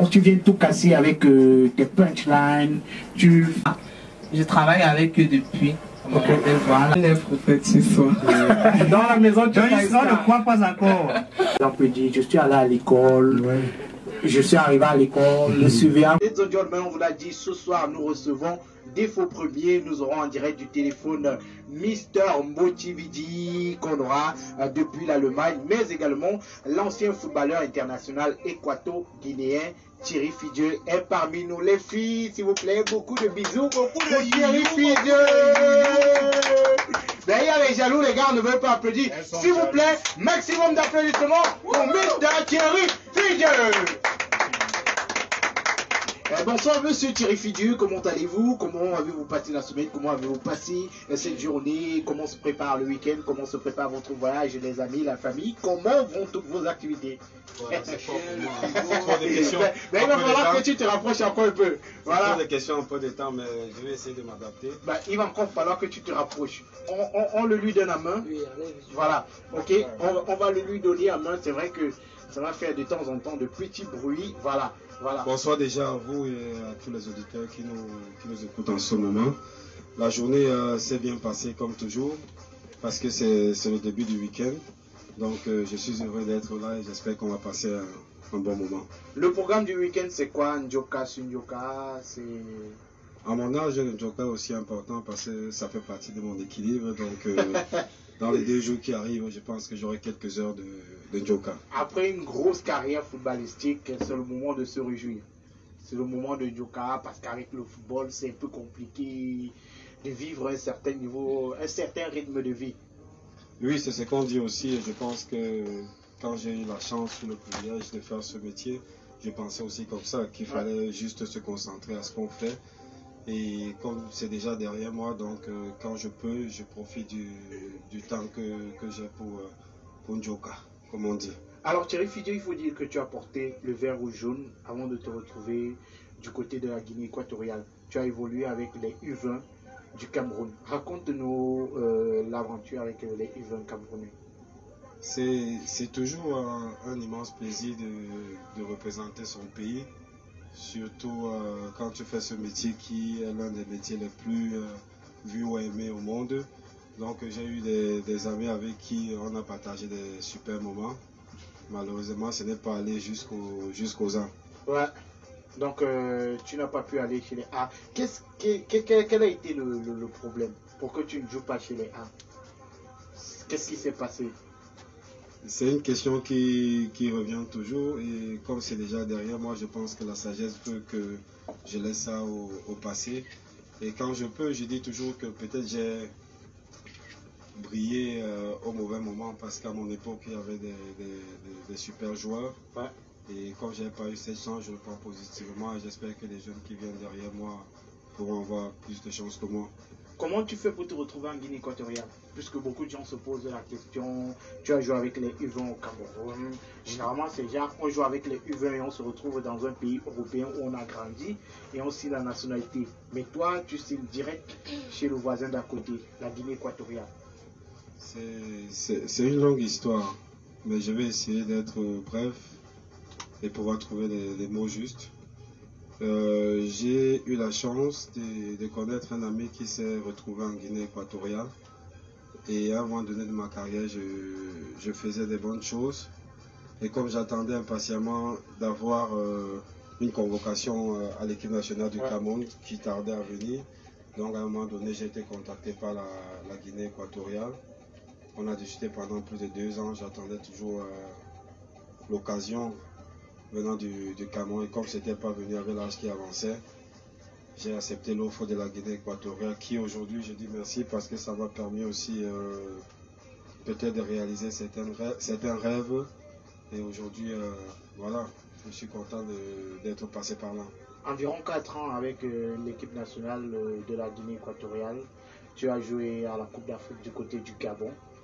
Donc tu viens tout casser avec tes punchlines. Je travaille avec eux depuis. Okay. Voilà. Dans la maison, tu ne crois pas encore. On peut dire, je suis allé à l'école. Ouais. Je suis arrivé à l'école, le surveillant. On vous l'a dit, ce soir nous recevons des faux premiers. Nous aurons en direct du téléphone Mister Motividi qu'on aura depuis l'Allemagne, mais également l'ancien footballeur international équato-guinéen Thierry Fidieu est parmi nous. Les filles, s'il vous plaît, beaucoup de bisous, beaucoup de Thierry Fidieu. D'ailleurs, les jaloux, les gars, on ne veut pas applaudir. S'il vous plaît, maximum d'applaudissements pour Mr. Thierry Fidieu. Bonsoir monsieur Thierry Fidieu, comment allez-vous? Comment avez-vous passé la semaine? Comment avez-vous passé cette journée? Comment se prépare le week-end? Comment se prépare votre voyage, les amis, la famille? Comment vont toutes vos activités? Voilà, c'est fort pour moi. Mais il va falloir que tu te rapproches encore un peu. Voilà. Des questions un peu de temps, mais je vais essayer de m'adapter. Il va encore falloir que tu te rapproches. On le lui donne à main. Voilà, ok. On va le lui donner à main. C'est vrai que ça va faire de temps en temps de petits bruits. Voilà. Voilà. Bonsoir déjà à vous et à tous les auditeurs qui nous écoutent en ce moment. La journée s'est bien passée comme toujours parce que c'est le début du week-end. Donc je suis heureux d'être là et j'espère qu'on va passer un bon moment. Le programme du week-end c'est quoi? Njoka, Sunjoka, c'est... À mon âge, le Njoka est aussi important parce que ça fait partie de mon équilibre. Donc dans les 2 jours qui arrivent, je pense que j'aurai quelques heures de Njoka. Après une grosse carrière footballistique, c'est le moment de se réjouir. C'est le moment de Njoka parce qu'avec le football, c'est un peu compliqué de vivre un certain niveau, un certain rythme de vie. Oui, c'est ce qu'on dit aussi. Et je pense que quand j'ai eu la chance ou le privilège de faire ce métier, je pensais aussi comme ça, qu'il fallait juste se concentrer à ce qu'on fait. Et comme c'est déjà derrière moi, donc quand je peux, je profite du temps que j'ai pour Njoka, comme on dit. Alors Thierry Fidieu, il faut dire que tu as porté le vert rouge jaune avant de te retrouver du côté de la Guinée équatoriale. Tu as évolué avec les U20 du Cameroun. Raconte-nous l'aventure avec les U20 camerounais. C'est toujours un immense plaisir de représenter son pays. Surtout quand tu fais ce métier qui est l'un des métiers les plus vus ou aimés au monde. Donc j'ai eu des amis avec qui on a partagé des super moments. Malheureusement, ce n'est pas allé jusqu'aux ans. Ouais. Donc tu n'as pas pu aller chez les A. Quel a été le problème pour que tu ne joues pas chez les A? Qu'est-ce qui s'est passé? C'est une question qui revient toujours et comme c'est déjà derrière moi, je pense que la sagesse veut que je laisse ça au passé. Et quand je peux, je dis toujours que peut-être j'ai brillé au mauvais moment parce qu'à mon époque, il y avait des super joueurs. Ouais. Et comme je n'ai pas eu cette chance, je le prends positivement et j'espère que les jeunes qui viennent derrière moi pourront avoir plus de chance que moi. Comment tu fais pour te retrouver en Guinée équatoriale? Puisque beaucoup de gens se posent la question, tu as joué avec les U20 au Cameroun. Généralement, c'est genre, on joue avec les U20 et on se retrouve dans un pays européen où on a grandi et on signe la nationalité. Mais toi, tu signes direct chez le voisin d'à côté, la Guinée équatoriale. C'est une longue histoire, mais je vais essayer d'être bref et pouvoir trouver les mots justes. J'ai eu la chance de connaître un ami qui s'est retrouvé en Guinée équatoriale et à un moment donné de ma carrière, je faisais des bonnes choses et comme j'attendais impatiemment d'avoir une convocation à l'équipe nationale du Cameroun qui tardait à venir, donc à un moment donné j'ai été contacté par la Guinée équatoriale. On a discuté pendant plus de 2 ans, j'attendais toujours l'occasion venant du Cameroun et comme ce n'était pas venu avec l'âge qui avançait, j'ai accepté l'offre de la Guinée équatoriale qui aujourd'hui je dis merci parce que ça m'a permis aussi peut-être de réaliser certains rêves et aujourd'hui voilà, je suis content d'être passé par là. Environ 4 ans avec l'équipe nationale de la Guinée équatoriale, tu as joué à la Coupe d'Afrique du côté du Gabon.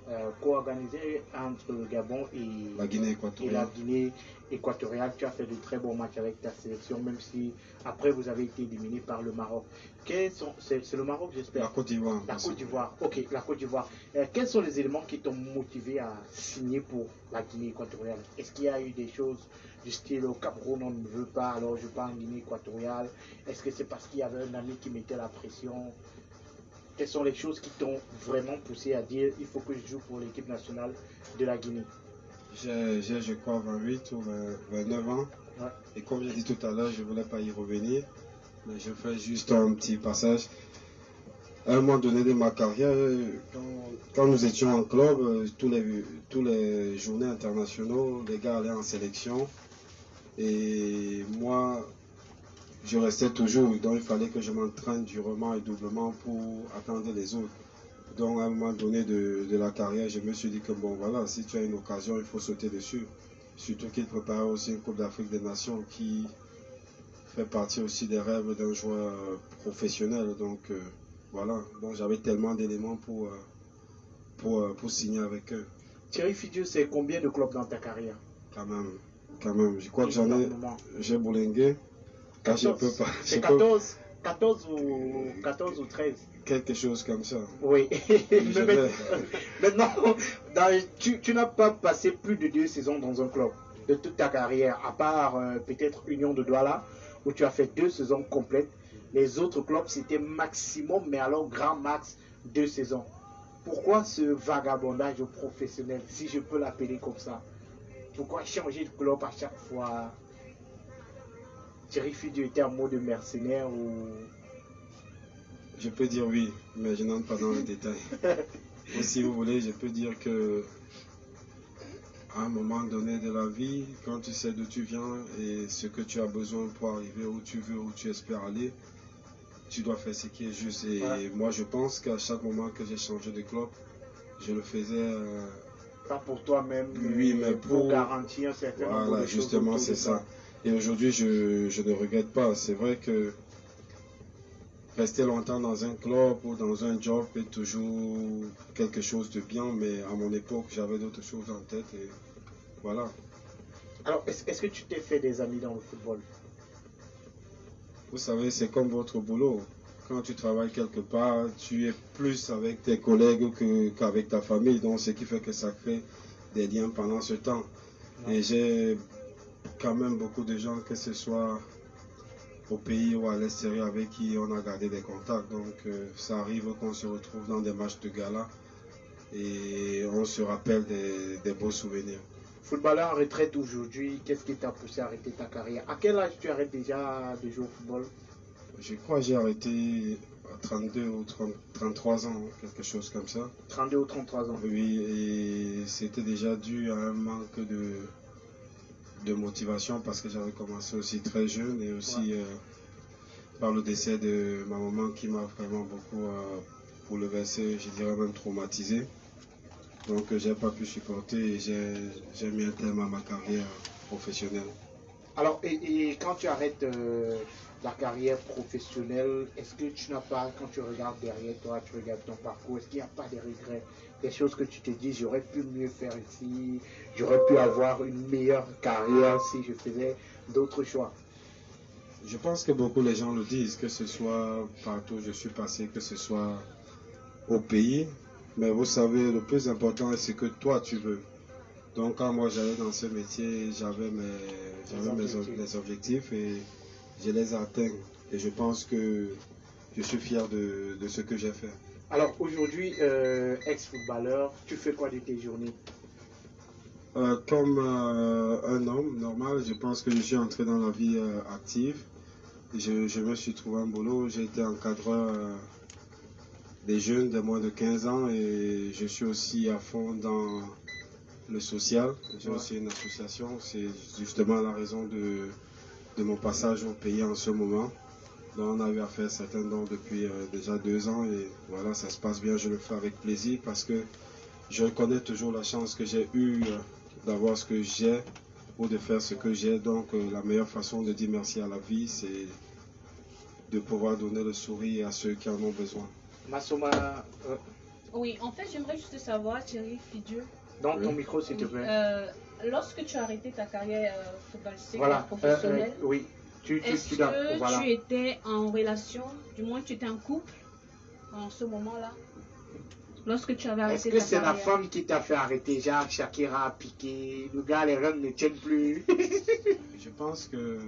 co-organisé entre le Gabon et la Guinée équatoriale. Tu as fait de très bons matchs avec ta sélection, même si après vous avez été éliminé par le Maroc. C'est le Maroc, j'espère. La Côte d'Ivoire. La Côte d'Ivoire, ok, la Côte d'Ivoire. Quels sont les éléments qui t'ont motivé à signer pour la Guinée équatoriale? Est-ce qu'il y a eu des choses du style au Cameroun, on ne veut pas, alors je pars en Guinée équatoriale? Est-ce que c'est parce qu'il y avait un ami qui mettait la pression? Quelles sont les choses qui t'ont vraiment poussé à dire il faut que je joue pour l'équipe nationale de la Guinée? J'ai, je crois, 28 ou 29 ans. Ouais. Et comme j'ai dit tout à l'heure, je ne voulais pas y revenir. Mais je fais juste un petit passage. À un moment donné de ma carrière, quand nous étions en club, tous les journées internationaux, les gars allaient en sélection. Et moi, je restais toujours. Donc il fallait que je m'entraîne durement et doublement pour attendre les autres. Donc à un moment donné de la carrière, je me suis dit que bon voilà, si tu as une occasion, il faut sauter dessus. Surtout qu'il préparait aussi une Coupe d'Afrique des Nations qui fait partie aussi des rêves d'un joueur professionnel. Donc voilà, donc j'avais tellement d'éléments pour signer avec eux. Thierry Fidieu, c'est combien de clubs dans ta carrière? Quand même. Je crois que j'ai bourlingué. 14. C'est 14 ou 13. Quelque chose comme ça. Oui. Maintenant, tu n'as pas passé plus de 2 saisons dans un club de toute ta carrière, à part peut-être Union de Douala, où tu as fait 2 saisons complètes. Les autres clubs, c'était maximum, mais alors grand max, 2 saisons. Pourquoi ce vagabondage professionnel, si je peux l'appeler comme ça? Pourquoi changer de club à chaque fois? Thierry Fidieu était en mode mercenaire ou... Je peux dire oui, mais je n'entre pas dans les détails. Et si vous voulez, je peux dire que à un moment donné de la vie, quand tu sais d'où tu viens et ce que tu as besoin pour arriver où tu veux, où tu espères aller, tu dois faire ce qui est juste. Et ouais. Moi, je pense qu'à chaque moment que j'ai changé de club, je le faisais... pas pour toi-même, oui, mais pour garantir un certain nombre de choses. Justement, c'est ça. Et aujourd'hui, je ne regrette pas. C'est vrai que rester longtemps dans un club ou dans un job est toujours quelque chose de bien, mais à mon époque, j'avais d'autres choses en tête et voilà. Alors, est-ce que tu t'es fait des amis dans le football? Vous savez, c'est comme votre boulot. Quand tu travailles quelque part, tu es plus avec tes collègues qu'avec ta famille, donc ce qui fait que ça crée des liens pendant ce temps. Ouais. Et j'ai quand même beaucoup de gens, que ce soit au pays ou à l'extérieur, avec qui on a gardé des contacts. Donc ça arrive qu'on se retrouve dans des matchs de gala et on se rappelle des beaux souvenirs. Footballeur en retraite aujourd'hui, qu'est-ce qui t'a poussé à arrêter ta carrière? À quel âge tu arrêtes déjà de jouer au football? Je crois que j'ai arrêté à 32 ou 33 ans, quelque chose comme ça. 32 ou 33 ans? Oui, et c'était déjà dû à un manque de motivation parce que j'avais commencé aussi très jeune et aussi par le décès de ma maman qui m'a vraiment beaucoup bouleversé, je dirais même traumatisé. Donc j'ai pas pu supporter et j'ai mis un terme à ma carrière professionnelle. Alors, et quand tu arrêtes la carrière professionnelle, est-ce que tu n'as pas, quand tu regardes derrière toi, tu regardes ton parcours, est-ce qu'il n'y a pas des regrets? Des choses que tu te dis, j'aurais pu mieux faire ici, j'aurais pu avoir une meilleure carrière si je faisais d'autres choix? Je pense que beaucoup de gens le disent, que ce soit partout où je suis passé, que ce soit au pays. Mais vous savez, le plus important, c'est ce que toi tu veux. Donc quand moi j'allais dans ce métier, j'avais mes objectifs et je les atteins. Et je pense que je suis fier de ce que j'ai fait. Alors aujourd'hui, ex-footballeur, tu fais quoi de tes journées? Comme un homme normal, je pense que je suis entré dans la vie active. Je me suis trouvé un boulot, j'ai été encadreur des jeunes de moins de 15 ans et je suis aussi à fond dans le social. J'ai aussi une association, c'est justement la raison de mon passage au pays en ce moment. Donc on a eu à faire certains dons depuis déjà 2 ans et voilà, ça se passe bien, je le fais avec plaisir parce que je reconnais toujours la chance que j'ai eue d'avoir ce que j'ai ou de faire ce que j'ai. Donc la meilleure façon de dire merci à la vie, c'est de pouvoir donner le sourire à ceux qui en ont besoin. Massoma, Oui, en fait, j'aimerais juste savoir, Thierry Fidieu. Dans ton micro, s'il te plaît. Lorsque tu as arrêté ta carrière footballistique Voilà. professionnelle, Oui. est-ce que tu étais en relation, du moins tu étais en couple en ce moment-là? Lorsque tu avais arrêté ta carrière. Est-ce que c'est la femme qui t'a fait arrêter, genre Shakira a piqué, le gars, les rênes ne tiennent plus? Je pense que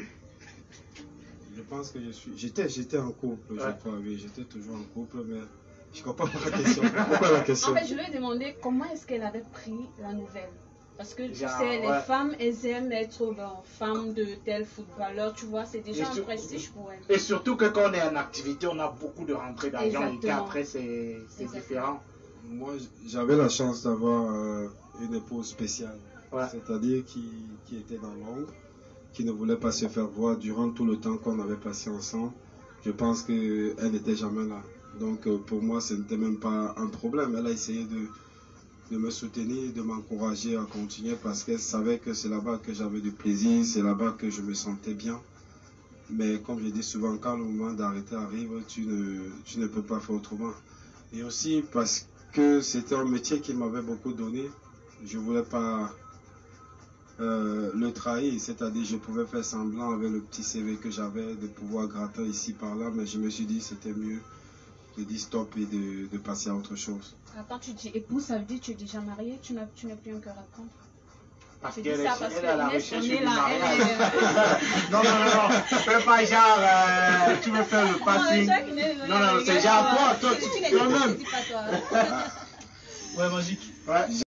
j'étais en couple, je crois, oui, j'étais toujours en couple, mais je comprends pas la question. Pourquoi la question? En fait, je lui ai demandé comment est-ce qu'elle avait pris la nouvelle. Parce que tu sais, les femmes, elles aiment être femmes de tel footballeur, tu vois, c'est déjà un prestige pour elles. Et surtout que quand on est en activité, on a beaucoup de rentrées d'argent et qu'après c'est différent. Moi, j'avais la chance d'avoir une épouse spéciale, c'est-à-dire qui était dans l'ombre, qui ne voulait pas se faire voir durant tout le temps qu'on avait passé ensemble. Je pense qu'elle n'était jamais là. Donc pour moi, ce n'était même pas un problème. Elle a essayé de me soutenir, de m'encourager à continuer parce qu'elle savait que c'est là-bas que j'avais du plaisir, c'est là-bas que je me sentais bien. Mais comme je dis souvent, quand le moment d'arrêter arrive, tu ne peux pas faire autrement. Et aussi parce que c'était un métier qui m'avait beaucoup donné, je ne voulais pas le trahir, c'est-à-dire je pouvais faire semblant avec le petit CV que j'avais de pouvoir gratter ici par là, mais je me suis dit c'était mieux de dire stop et de passer à autre chose. Quand tu dis épouse, ça veut dire que tu es déjà marié, tu n'as plus un cœur à prendre. Parce qu'elle est à la recherche du mariage. Non, fais pas genre, tu veux faire le passing. Non, c'est genre toi, toi-même. Ouais, magique. Ouais.